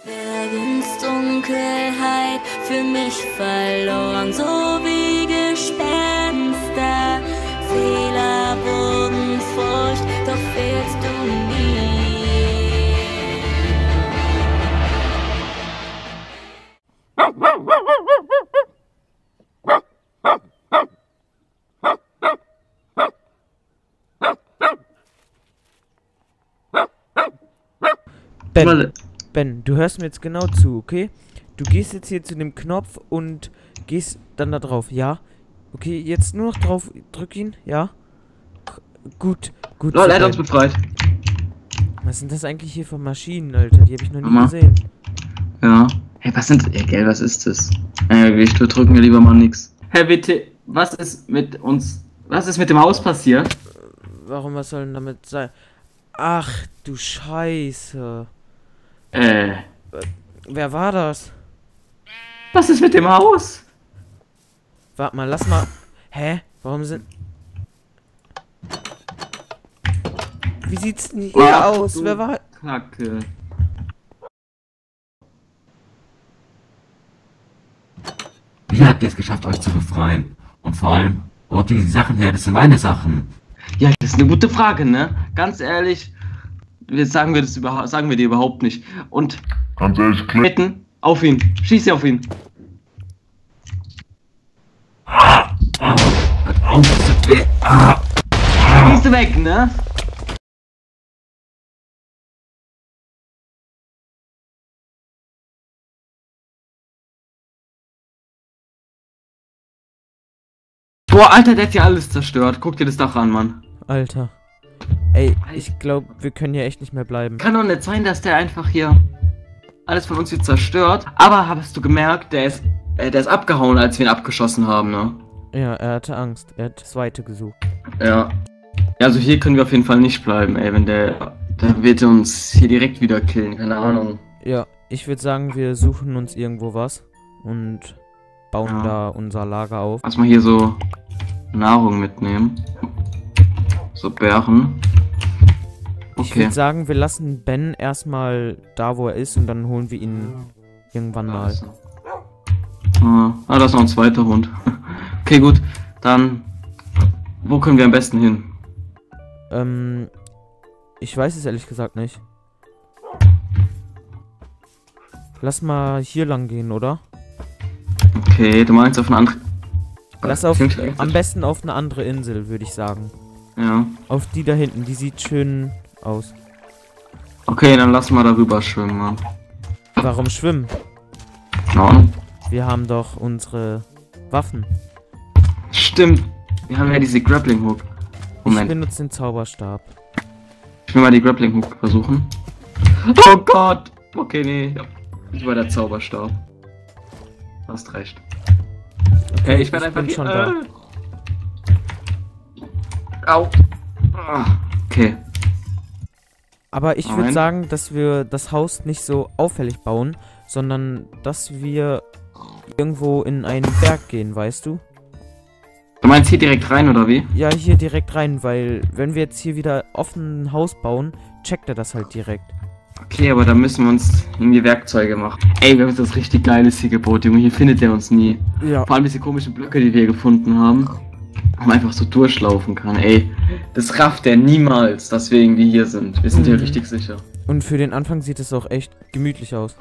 Werden ins Dunkelheit für mich verloren, so wie Gespenster. Fehler wurden Furcht, doch fehlst du mir. Ben, du hörst mir jetzt genau zu, okay? Du gehst jetzt hier zu dem Knopf und gehst dann da drauf, ja? Okay, jetzt nur noch drauf, drück ihn, ja? Gut. Lol, er hat uns befreit. Was sind das eigentlich hier für Maschinen, Alter? Die habe ich noch nie gesehen. Ja. Hey, was sind... Ey, gell, was ist das? Wir drücken ja lieber mal nix. Hey, bitte, was ist mit uns... Was ist mit dem Haus passiert? Warum, was soll denn damit sein? Ach, du Scheiße. Wer war das? Was ist mit dem Haus? Warte mal, lass mal... Hä? Warum sind... Wie sieht's denn hier aus? Wer war... Kacke. Wie habt ihr es geschafft, euch zu befreien? Und vor allem, wo habt ihr die Sachen her? Das sind meine Sachen. Ja, das ist eine gute Frage, ne? Ganz ehrlich, sagen wir dir überhaupt nicht. Und Ganz ehrlich, Ketten auf ihn. Schieß auf ihn. Hört auf, das tut weh. Schieß weg, ne? Boah, Alter, der hat ja alles zerstört. Guck dir das Dach an, Mann. Alter. Ey, ich glaube, wir können hier echt nicht mehr bleiben. Kann doch nicht sein, dass der einfach hier alles von uns hier zerstört. Aber hast du gemerkt, der ist abgehauen, als wir ihn abgeschossen haben, ne? Ja, er hatte Angst. Er hat das Weite gesucht. Ja. Also hier können wir auf jeden Fall nicht bleiben, ey. Wenn der wird uns hier direkt wieder killen, keine Ahnung. Ja, ich würde sagen, wir suchen uns irgendwo was und bauen da unser Lager auf. Lass mal hier so Nahrung mitnehmen. So Beeren. Ich Okay. würde sagen, wir lassen Ben erstmal da, wo er ist, und dann holen wir ihn irgendwann mal. Da ist noch ein zweiter Hund. Okay, gut. Dann, wo können wir am besten hin? Ich weiß es ehrlich gesagt nicht. Lass mal hier lang gehen, oder? Okay, du meinst auf eine andere... Lass am besten auf eine andere Insel, würde ich sagen. Ja. Auf die da hinten, die sieht schön aus. Okay, dann lass mal darüber schwimmen, Mann. Warum schwimmen? Ja. Wir haben doch unsere Waffen. Stimmt. Wir haben ja diese Grappling Hook. Moment. Ich benutze den Zauberstab. Ich will mal die Grappling Hook versuchen. Oh Gott. Okay, nee. Ich war der Zauberstab. Hast recht. Okay, ich werde einfach bin schon da. Au. Okay. Aber ich würde sagen, dass wir das Haus nicht so auffällig bauen, sondern dass wir irgendwo in einen Berg gehen, weißt du? Du meinst hier direkt rein, oder wie? Ja, hier direkt rein, weil wenn wir jetzt hier wieder offen ein Haus bauen, checkt er das halt direkt. Okay, aber da müssen wir uns irgendwie Werkzeuge machen. Ey, wir haben das richtig geiles hier gebaut, Junge. Hier findet er uns nie. Ja. Vor allem diese komischen Blöcke, die wir hier gefunden haben. Wo man einfach so durchlaufen kann. Ey, das rafft er niemals, dass wir irgendwie hier sind. Wir sind hier richtig sicher. Und für den Anfang sieht es auch echt gemütlich aus.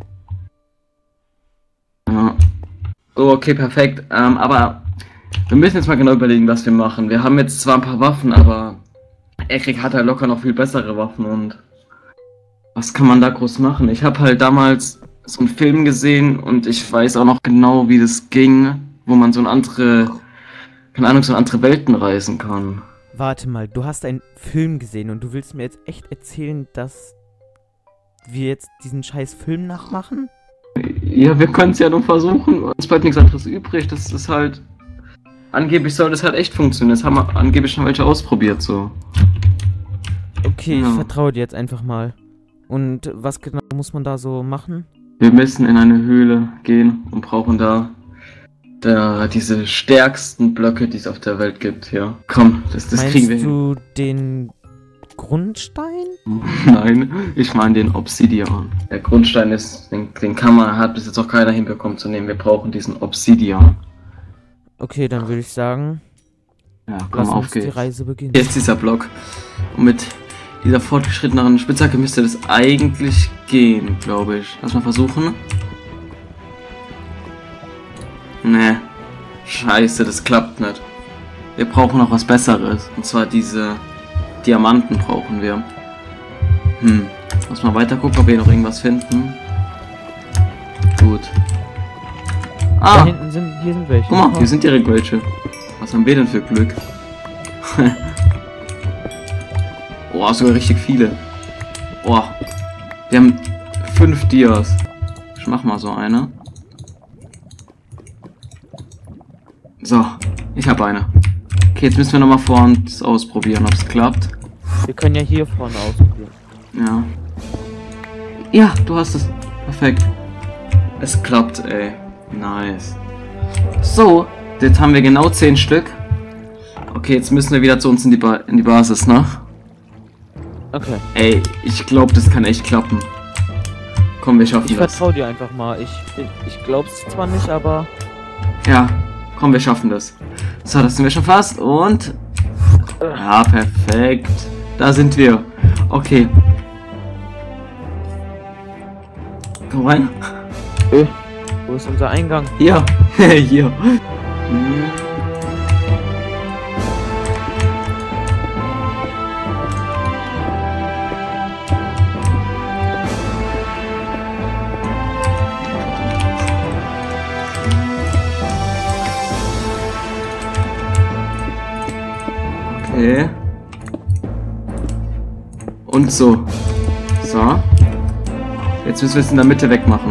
Ja. Oh, okay, perfekt. Aber wir müssen jetzt mal genau überlegen, was wir machen. Wir haben jetzt zwar ein paar Waffen, aber Erik hat halt locker noch viel bessere Waffen und was kann man da groß machen? Ich habe halt damals so einen Film gesehen und ich weiß auch noch genau, wie das ging, wo man so in andere, keine Ahnung, so in andere Welten reisen kann. Warte mal, du hast einen Film gesehen und du willst mir jetzt echt erzählen, dass wir jetzt diesen scheiß Film nachmachen? Ja, wir können es ja nur versuchen. Uns bleibt nichts anderes übrig. Das ist halt... Angeblich soll das halt echt funktionieren. Das haben angeblich schon welche ausprobiert, so. Okay, ich vertraue dir jetzt einfach mal. Und was genau muss man da so machen? Wir müssen in eine Höhle gehen und brauchen da diese stärksten Blöcke, die es auf der Welt gibt, ja. Komm, das kriegen wir hin. Meinst du den Grundstein? Nein, ich meine den Obsidian. Der Grundstein ist, den kann man, hat bis jetzt auch keiner hinbekommen zu nehmen. Wir brauchen diesen Obsidian. Okay, dann würde ich sagen, Ja, komm, lass auf uns die geht's. Reise beginnen. Jetzt dieser Block. Und mit dieser fortgeschritteneren Spitzhacke müsste das eigentlich gehen, glaube ich. Lass mal versuchen. Nee. Scheiße, das klappt nicht. Wir brauchen noch was Besseres. Und zwar diese Diamanten brauchen wir. Lass mal weiter gucken, ob wir noch irgendwas finden. Gut. Da Ah, hinten hier sind welche. guck mal, hier sind direkt welche. Was haben wir denn für Glück? Boah, sogar richtig viele. Boah. Wir haben 5 Dias. Ich mach mal so eine. So, ich habe eine. Okay, jetzt müssen wir nochmal vorne das ausprobieren, ob es klappt. Wir können ja hier vorne ausprobieren. Ja. Ja, du hast es. Perfekt. Es klappt, ey. Nice. So, jetzt haben wir genau 10 Stück. Okay, jetzt müssen wir wieder zu uns in die Basis, ne? Okay. Ey, ich glaube, das kann echt klappen. Komm, wir schaffen Ich das. vertraue dir einfach mal. Ich glaub's zwar nicht, aber... Ja, komm, wir schaffen das. So, das sind wir schon fast und... Ja, perfekt. Da sind wir. Okay. Komm rein. Wo ist unser Eingang? Hier. Hier. Okay. Und so. So. Jetzt müssen wir es in der Mitte wegmachen.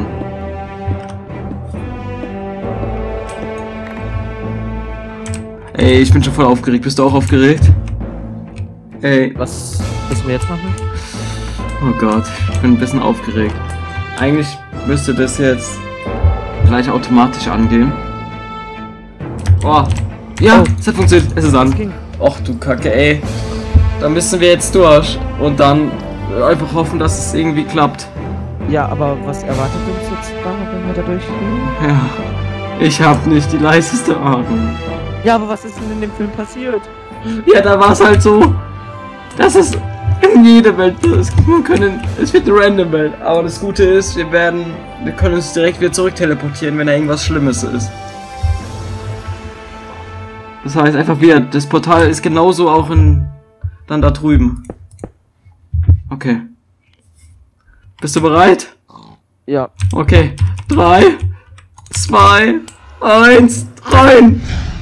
Ey, ich bin schon voll aufgeregt. Bist du auch aufgeregt? Ey. Was müssen wir jetzt machen? Oh Gott, ich bin ein bisschen aufgeregt. Eigentlich müsste das jetzt gleich automatisch angehen. Oh. Ja, Oh. es hat funktioniert. Es ist an. Das ging. Och du Kacke, ey. Da müssen wir jetzt durch. Und dann einfach hoffen, dass es irgendwie klappt. Ja, aber was erwartet uns jetzt da, wenn wir da durchgehen? Ja. Ich hab nicht die leiseste Ahnung. Ja, aber was ist denn in dem Film passiert? Ja, da war es halt so. Das ist in jeder Welt. Es wird eine Random Welt. Aber das Gute ist, wir können uns direkt wieder zurück teleportieren, wenn da irgendwas Schlimmes ist. Das heißt einfach wieder, das Portal ist genauso auch dann da drüben. Okay. Bist du bereit? Ja. Okay. 3, 2, 1, rein!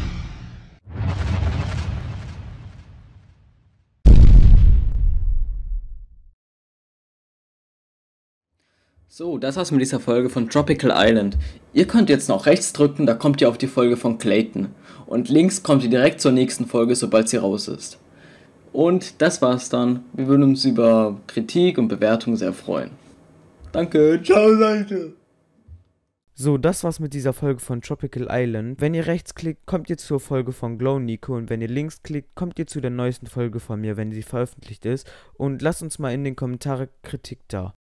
So, das war's mit dieser Folge von Tropical Island. Ihr könnt jetzt noch rechts drücken, da kommt ihr auf die Folge von Clayton. Und links kommt ihr direkt zur nächsten Folge, sobald sie raus ist. Und das war's dann. Wir würden uns über Kritik und Bewertung sehr freuen. Danke, ciao Leute! So, das war's mit dieser Folge von Tropical Island. Wenn ihr rechts klickt, kommt ihr zur Folge von Glow Nico. Und wenn ihr links klickt, kommt ihr zu der neuesten Folge von mir, wenn sie veröffentlicht ist. Und lasst uns mal in den Kommentaren Kritik da.